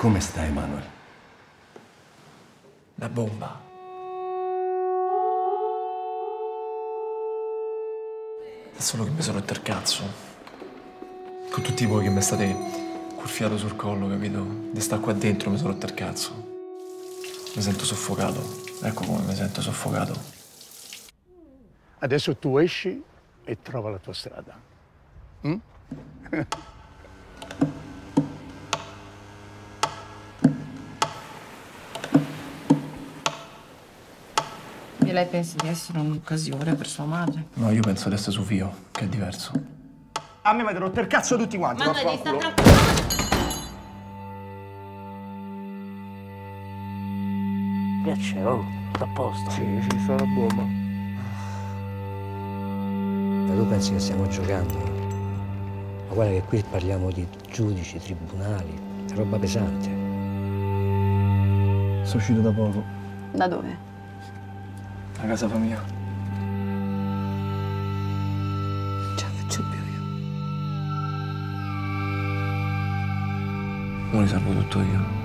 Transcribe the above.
Come stai, Manuel? La bomba. È solo che mi sono rotto il cazzo. Con tutti voi che mi state col fiato sul collo, capito? Di sta qua dentro mi sono rotto il cazzo. Mi sento soffocato. Ecco come mi sento soffocato. Adesso tu esci e trova la tua strada. Mm? E lei pensa di essere un'occasione per sua madre? No, io penso di essere su Vio, che è diverso. A me mi avete rotto il cazzo tutti quanti. Manuel, sta tranquillo. Piace, oh, sta a posto. Sì, sta la bomba. Ma tu pensi che stiamo giocando? Ma guarda che qui parliamo di giudici, tribunali, è roba pesante. Sono uscito da poco. Da dove? A casa famiglia. Ce la faccio più io. Ora li salvo tutto io.